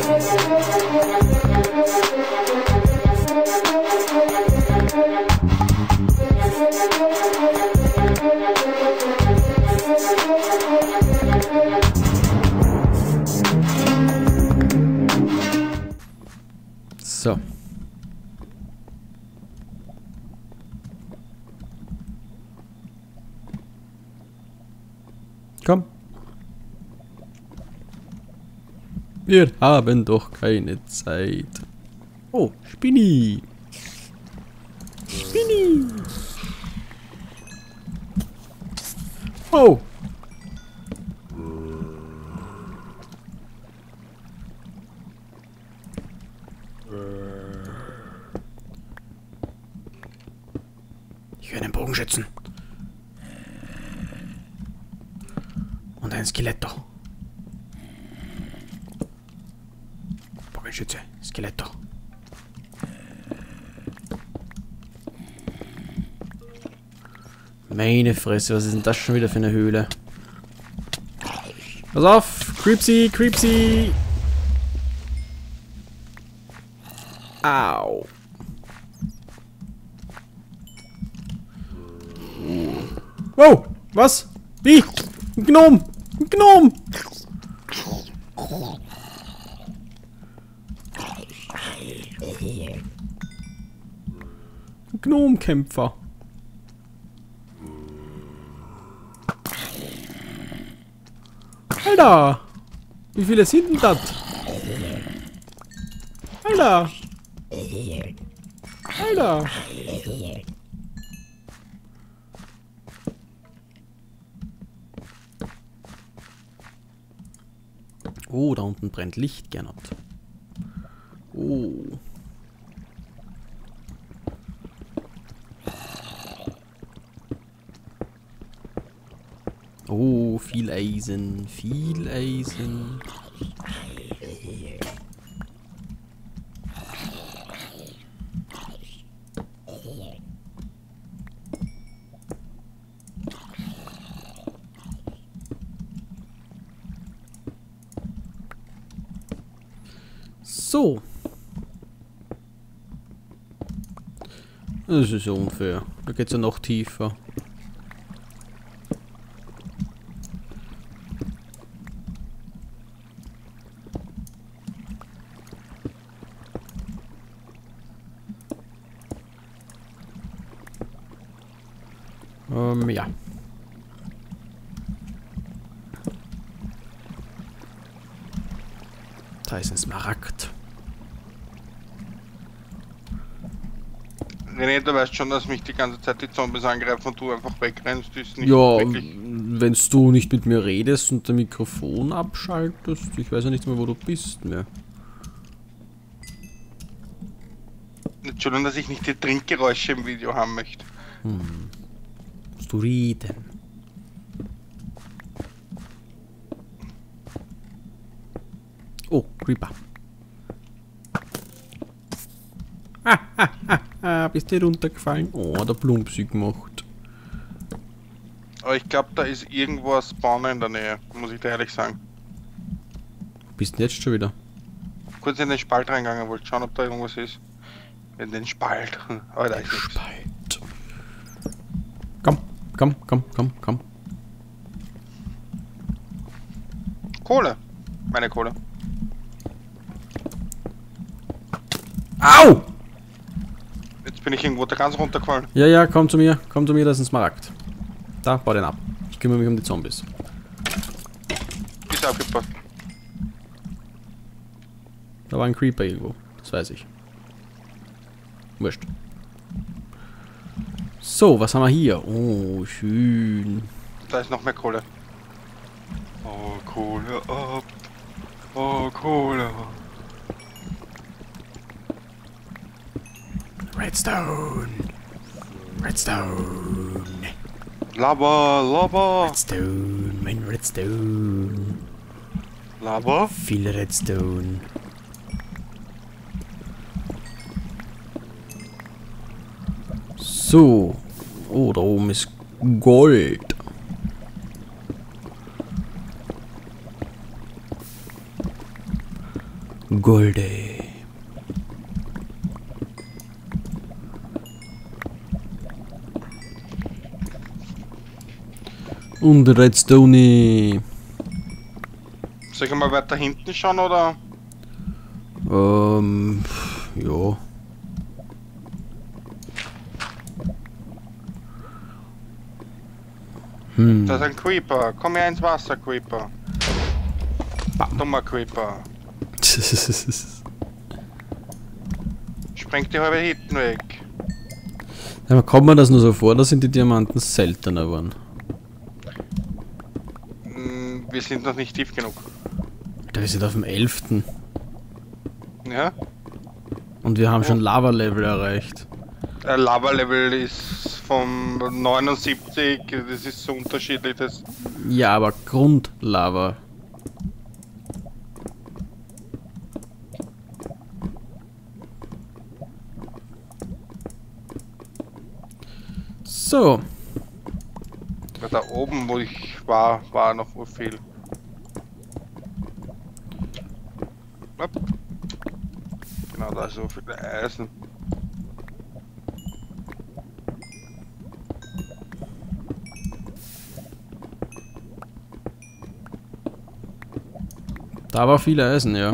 So. Komm. Wir haben doch keine Zeit. Oh, Spinni. Spinni. Oh. Ich höre einen Bogenschützen. Und ein Skeletto. Bogenschütze, Skeletto. Meine Fresse, was ist denn das schon wieder für eine Höhle? Pass auf! Creepsy, Creepsy! Au! Wow! Was? Wie? Ein Gnom! Ein Gnom! Ein Gnomkämpfer. Alter! Wie viele sind denn das? Alter! Alter! Oh, da unten brennt Licht, Gernot. Oh. Oh, viel Eisen, viel Eisen. So. Das ist ja unfair. Da geht's ja noch tiefer. Ja. Da ist ein Smaragd. René, du weißt schon, dass mich die ganze Zeit die Zombies angreifen und du einfach wegrennst. Ist nicht Ja, wirklich... wenn du nicht mit mir redest und dein Mikrofon abschaltest, ich weiß ja nicht mehr, wo du bist mehr. Entschuldigung, dass ich nicht die Trinkgeräusche im Video haben möchte. Musst du reden. Oh, Creeper. Bist du runtergefallen? Oh, der Plumpsi gemacht. Aber ich glaube, da ist irgendwo ein Spawner in der Nähe, muss ich dir ehrlich sagen. Bist du jetzt schon wieder? Kurz in den Spalt reingegangen, wollte schauen, ob da irgendwas ist. In den Spalt. Aber da ist nichts. Spalt. Komm, komm, komm, komm, komm. Kohle. Meine Kohle. Au! Jetzt bin ich irgendwo da ganz runtergefallen. Ja, ja, komm zu mir, da ist ein Smaragd. Da, bau den ab. Ich kümmere mich um die Zombies. Ist aufgepasst. Da war ein Creeper irgendwo, das weiß ich. Wurscht. So, was haben wir hier? Oh, schön. Da ist noch mehr Kohle. Oh, Kohle ab. Oh, Kohle ab. Redstone. Redstone. Lava, Lava. Redstone, mein Redstone. Lava? Viel Redstone. So. Oh, da oben ist Gold. Golde. Und Redstone. Soll ich mal weiter hinten schauen, oder? Ja. Da ist ein Creeper. Komm her ins Wasser, Creeper. Dummer Creeper. Sprengt die halbe Hitten weg. Ja, kommt mir das nur so vor, da sind die Diamanten seltener geworden. Wir sind noch nicht tief genug. Wir sind auf dem 11. Ja? Und wir haben schon Lava-Level erreicht. Lava-Level ist vom 79, das ist so unterschiedlich. Das Ja, aber Grundlava. So. da oben, wo ich war, war noch so viel. Hopp. Genau, da ist so viel Eisen. Da war viel Eisen, ja.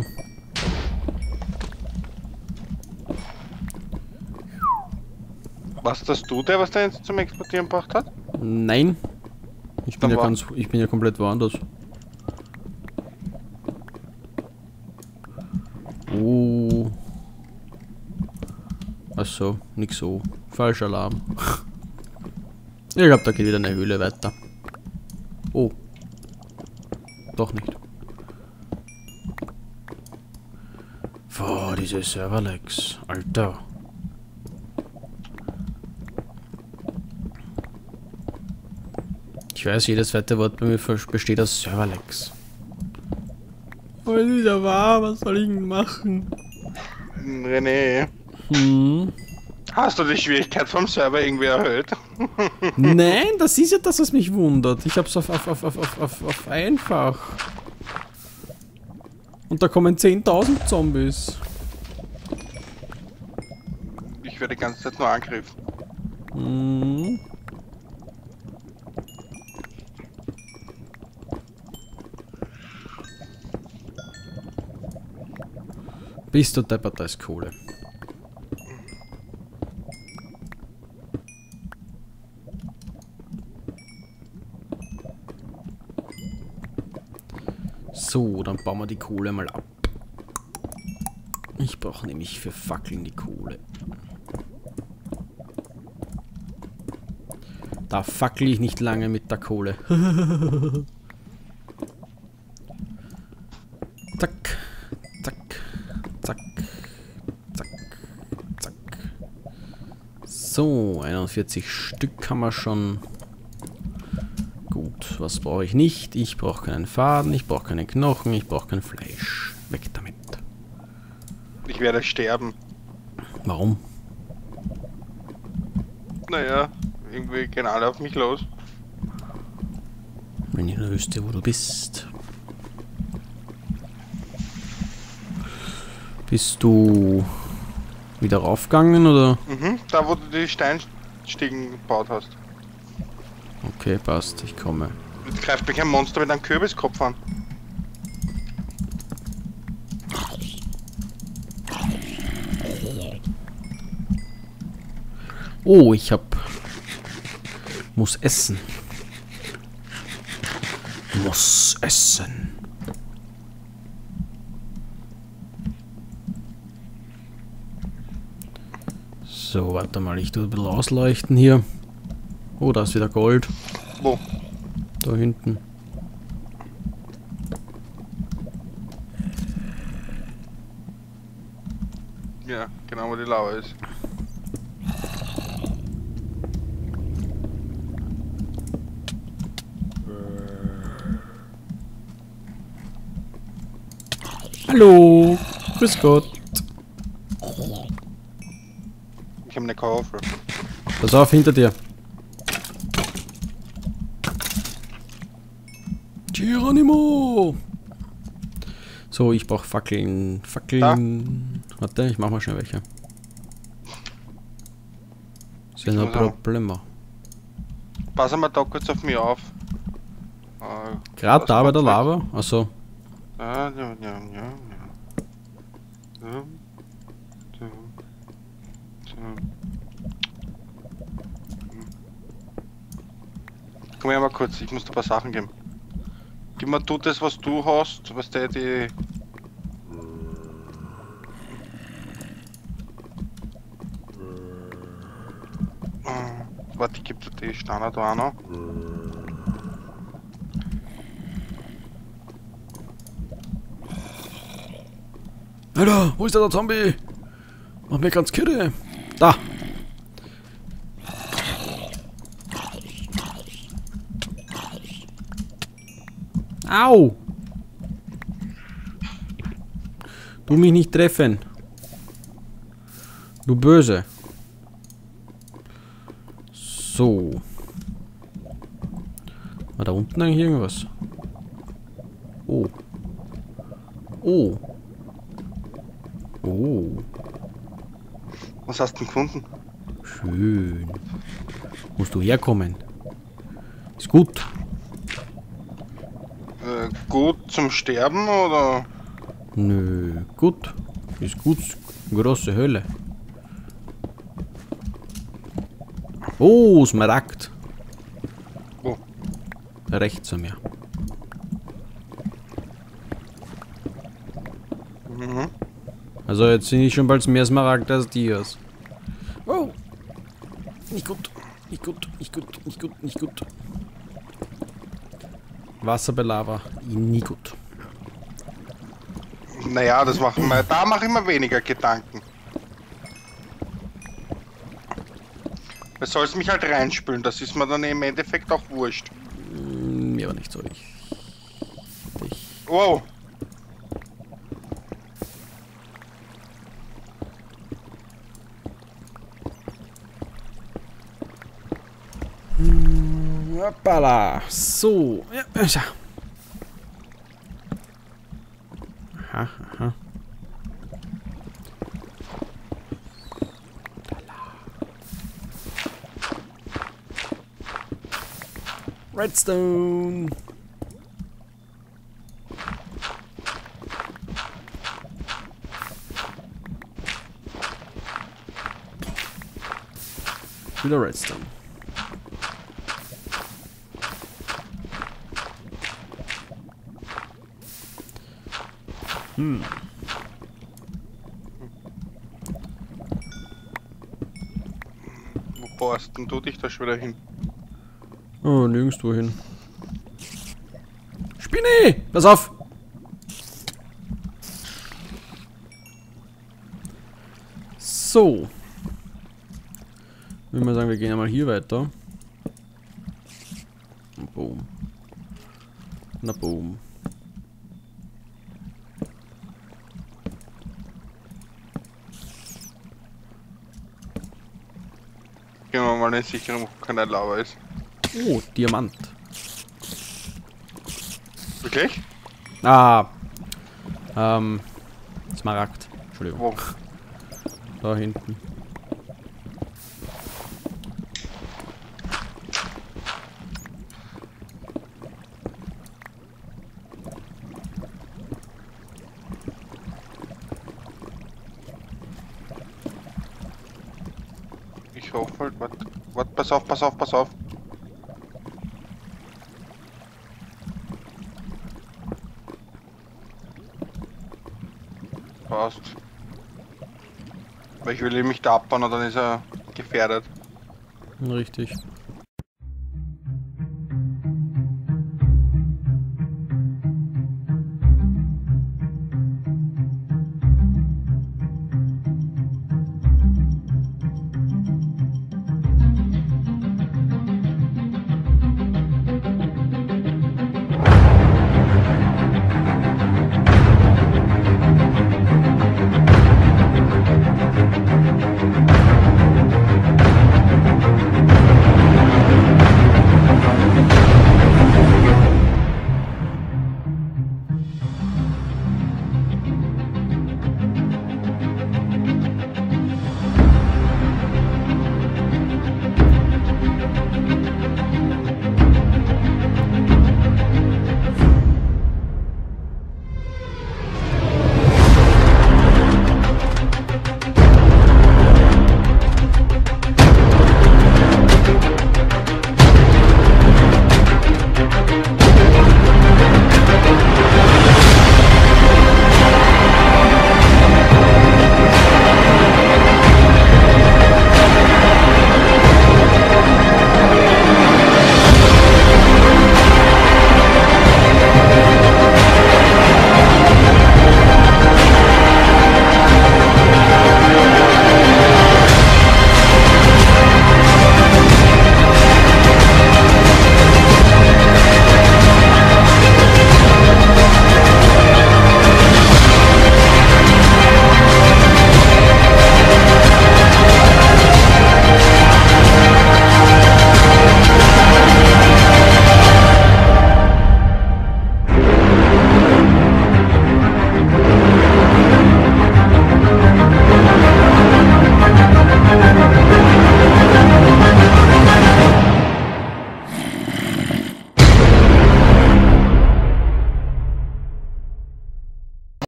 Was das tut der, was der jetzt zum Exportieren gebracht hat? Nein. Ich bin Dann ja ich bin ja komplett woanders. Oh. Achso, nix so. Falscher Alarm. Ich glaube, da geht wieder eine Höhle weiter. Oh. Doch nicht. Boah, diese Serverlags. Alter. Ich weiß, jedes zweite Wort bei mir besteht aus Serverlags. Aber es ist wieder wahr, was soll ich denn machen? René, Hm. hast du die Schwierigkeit vom Server irgendwie erhöht? Nein, das ist ja das, was mich wundert. Ich hab's auf einfach. Und da kommen 10.000 Zombies. Ich werde die ganze Zeit nur angegriffen. Hm. Bist du deppert, da ist Kohle. So, dann bauen wir die Kohle mal ab. Ich brauche nämlich für Fackeln die Kohle. Da fackel ich nicht lange mit der Kohle. Zack, zack, zack, zack, zack. So, 41 Stück haben wir schon. Gut, was brauche ich nicht? Ich brauche keinen Faden, ich brauche keine Knochen, ich brauche kein Fleisch. Weg damit. Ich werde sterben. Warum? Naja, irgendwie gehen alle auf mich los. Wenn ich nur wüsste, wo du bist. Bist du wieder raufgegangen oder? Mhm, da wo du die Steinstiegen gebaut hast. Okay, passt, ich komme. Jetzt greift mich ein Monster mit einem Kürbiskopf an. Oh, muss essen. Muss essen. So, warte mal, ich tue ein bisschen ausleuchten hier. Oh, da ist wieder Gold. Wo? Da hinten. Ja, genau wo die Lava ist. Hallo, grüß Gott. Ich habe eine Kartoffel. Pass auf, hinter dir. Geronimo! So, ich brauche Fackeln. Fackeln. Warte, ich mach mal schnell welche. Das ist ja ein Problem. Pass mal da kurz auf mich auf. Gerade da bei der Lava? Achso. Ja. Komm her mal kurz, ich muss dir ein paar Sachen geben. Gib mir du das, was du hast, was der die... Warte, ich geb dir die Steine da auch noch. Alter, wo ist der Zombie? Mach mir ganz kirre. Da. Au! Du mich nicht treffen. Du Böse. So. War da unten eigentlich irgendwas? Oh. Oh. Oh. Was hast du denn gefunden? Schön. Musst du herkommen. Ist gut. Gut zum Sterben oder? Nö, gut. Ist gut. Große Höhle. Oh, Smaragd. Wo? Rechts an mir. Mhm. Also jetzt sind ich schon bald mehr Smaragd als Dias. Oh. Nicht gut. Nicht gut. Nicht gut. Nicht gut. Nicht gut. Wasser bei Lava. Nie gut. Naja, das machen wir. Da mache ich mir weniger Gedanken. Es soll mich halt reinspülen, das ist mir dann im Endeffekt auch wurscht. Mir aber nicht so. Ich. Wow. Hoppala. So. Ja, schau. Aha, aha. Redstone. Wieder Redstone. Wo bohrst denn du dich da schon wieder hin? Oh, nirgendwo hin. Spinne! Pass auf! So. Ich würde mal sagen, wir gehen einmal hier weiter. Und boom. Na boom. Gehen wir mal in Sicherung, wo keine Lava ist. Oh, Diamant. Wirklich? Ah. Smaragd. Entschuldigung. Wo? Da hinten. Ich hoffe halt, warte, pass auf, pass auf, pass auf. Passt. Weil ich will nämlich da abbauen und dann ist er gefährdet. Richtig.